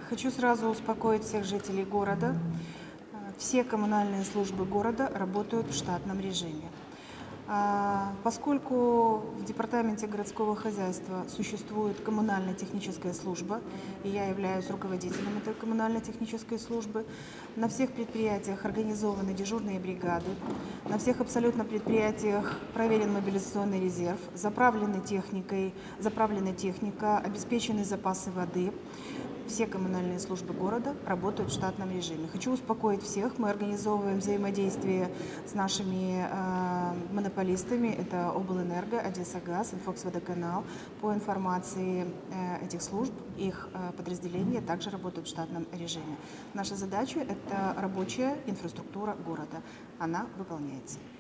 Хочу сразу успокоить всех жителей города. Все коммунальные службы города работают в штатном режиме. Поскольку в департаменте городского хозяйства существует коммунально-техническая служба, и я являюсь руководителем этой коммунально-технической службы, на всех предприятиях организованы дежурные бригады, на всех абсолютно предприятиях проверен мобилизационный резерв, заправлена техника, обеспечены запасы воды. Все коммунальные службы города работают в штатном режиме. Хочу успокоить всех. Мы организовываем взаимодействие с нашими монополистами. Это Облэнерго, Одессагаз, Инфокс-Водоканал. По информации этих служб, их подразделения также работают в штатном режиме. Наша задача – это рабочая инфраструктура города. Она выполняется.